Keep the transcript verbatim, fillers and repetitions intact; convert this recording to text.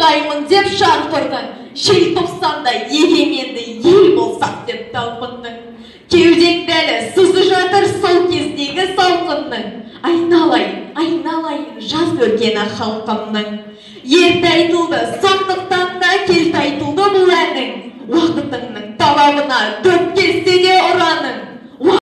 орындаймын деп шарқ ұрды. Желтоқсанда егеменді ел болсақ деп талпындың. Кеудеңді әлі сызы жатыр сол кездегі салқынның. Айналайын, айналайын жаз өргені халқымның. Ерте айтылды, сондықтан да келте айтылды бұл әнің. Уақытыңның талабына дөп келсе де